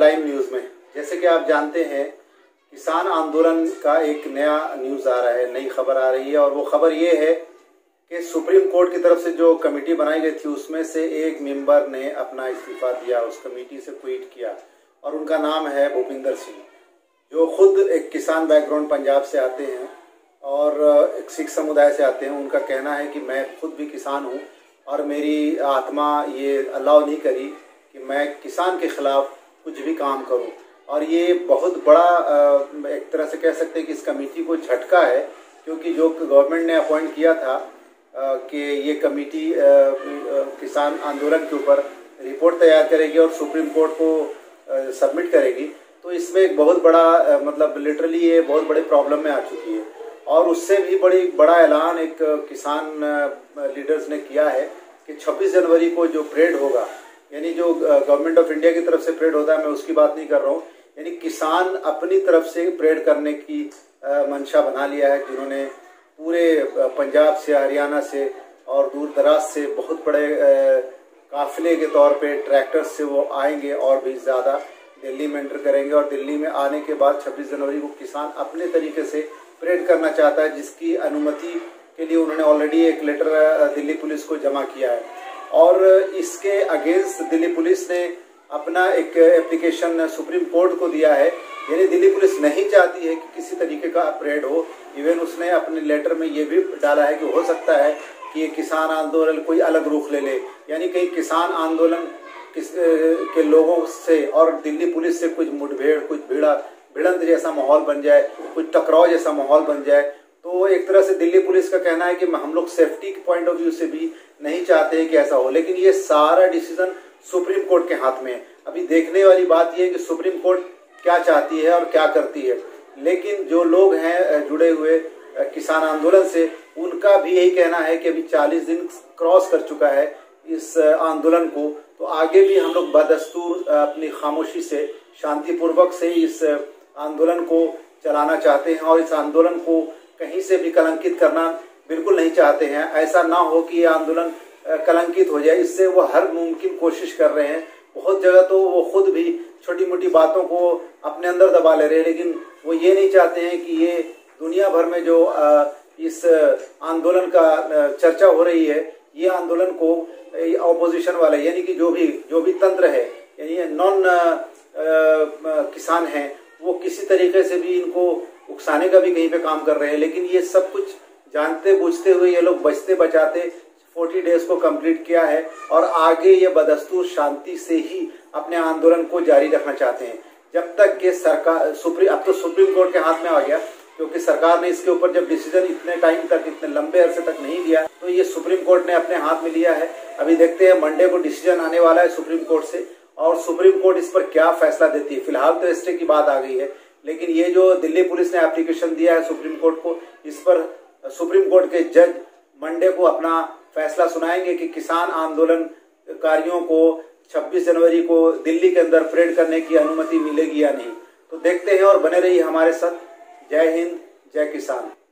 Prime news में। जैसे कि आप जानते हैं, किसान आंदोलन का एक नया न्यूज आ रहा है, नई खबर आ रही है, और वो खबर ये है कि सुप्रीम कोर्ट की तरफ से जो कमेटी बनाई गई थी उसमें से एक मेंबर ने अपना इस्तीफा दिया, उस कमेटी से क्विट किया, और उनका नाम है भूपिंदर सिंह, जो खुद एक किसान बैकग्राउंड पंजाब से आते हैं और एक सिख समुदाय से आते हैं। उनका कहना है कि मैं खुद भी किसान हूँ और मेरी आत्मा ये अलाउ नहीं करी कि मैं किसान के खिलाफ कुछ भी काम करूं। और ये बहुत बड़ा एक तरह से कह सकते हैं कि इस कमेटी को झटका है, क्योंकि जो गवर्नमेंट ने अपॉइंट किया था कि ये कमेटी किसान आंदोलन के ऊपर रिपोर्ट तैयार करेगी और सुप्रीम कोर्ट को सबमिट करेगी, तो इसमें एक बहुत बड़ा मतलब लिटरली ये बहुत बड़े प्रॉब्लम में आ चुकी है। और उससे भी बड़ा ऐलान एक किसान लीडर्स ने किया है कि 26 जनवरी को जो परेड होगा, यानी जो गवर्नमेंट ऑफ इंडिया की तरफ से परेड होता है, मैं उसकी बात नहीं कर रहा हूँ, यानी किसान अपनी तरफ से परेड करने की मंशा बना लिया है, जिन्होंने पूरे पंजाब से, हरियाणा से और दूर दराज से बहुत बड़े काफिले के तौर पे ट्रैक्टर्स से वो आएंगे और भी ज़्यादा दिल्ली में एंटर करेंगे। और दिल्ली में आने के बाद 26 जनवरी को किसान अपने तरीके से परेड करना चाहता है, जिसकी अनुमति के लिए उन्होंने ऑलरेडी एक लेटर दिल्ली पुलिस को जमा किया है। और इसके अगेंस्ट दिल्ली पुलिस ने अपना एक एप्लीकेशन सुप्रीम कोर्ट को दिया है, यानी दिल्ली पुलिस नहीं चाहती है कि किसी तरीके का परेड हो। इवन उसने अपने लेटर में ये भी डाला है कि हो सकता है कि ये किसान आंदोलन कोई अलग रुख ले ले, यानी कहीं किसान आंदोलन के लोगों से और दिल्ली पुलिस से कुछ मुठभेड़, कुछ भिड़ंत जैसा माहौल बन जाए, कुछ टकराव जैसा माहौल बन जाए। तो एक तरह से दिल्ली पुलिस का कहना है कि हम लोग सेफ्टी के पॉइंट ऑफ व्यू से भी नहीं चाहते हैं कि ऐसा हो, लेकिन ये सारा डिसीजन सुप्रीम कोर्ट के हाथ में है। अभी देखने वाली बात यह है कि सुप्रीम कोर्ट क्या चाहती है और क्या करती है। लेकिन जो लोग हैं जुड़े हुए किसान आंदोलन से, उनका भी यही कहना है कि अभी 40 दिन क्रॉस कर चुका है इस आंदोलन को, तो आगे भी हम लोग बदस्तूर अपनी खामोशी से, शांतिपूर्वक से इस आंदोलन को चलाना चाहते हैं और इस आंदोलन को कहीं से भी कलंकित करना बिल्कुल नहीं चाहते हैं। ऐसा ना हो कि ये आंदोलन कलंकित हो जाए, इससे वो हर मुमकिन कोशिश कर रहे हैं। बहुत जगह तो वो खुद भी छोटी मोटी बातों को अपने अंदर दबा ले रहे हैं, लेकिन वो ये नहीं चाहते हैं कि ये दुनिया भर में जो इस आंदोलन का चर्चा हो रही है, ये आंदोलन को ऑपोजिशन वाले, यानी कि जो भी तंत्र है, यानी नॉन किसान हैं, वो किसी तरीके से भी इनको उकसाने का भी कहीं पे काम कर रहे हैं। लेकिन ये सब कुछ जानते बूझते हुए ये लोग बचते बचाते 40 डेज को कंप्लीट किया है और आगे ये बदस्तूर शांति से ही अपने आंदोलन को जारी रखना चाहते हैं, जब तक कि सरकार अब तो सुप्रीम कोर्ट के हाथ में आ गया, क्योंकि सरकार ने इसके ऊपर जब डिसीजन इतने टाइम तक, इतने लंबे अरसे तक नहीं लिया, तो ये सुप्रीम कोर्ट ने अपने हाथ में लिया है। अभी देखते हैं, मंडे को डिसीजन आने वाला है सुप्रीम कोर्ट से, और सुप्रीम कोर्ट इस पर क्या फैसला देती है। फिलहाल तो स्टे की बात आ गई है, लेकिन ये जो दिल्ली पुलिस ने एप्लीकेशन दिया है सुप्रीम कोर्ट को, इस पर सुप्रीम कोर्ट के जज मंडे को अपना फैसला सुनाएंगे कि किसान आंदोलनकारियों को 26 जनवरी को दिल्ली के अंदर परेड करने की अनुमति मिलेगी या नहीं। तो देखते हैं और बने रहिए हमारे साथ। जय हिंद, जय किसान।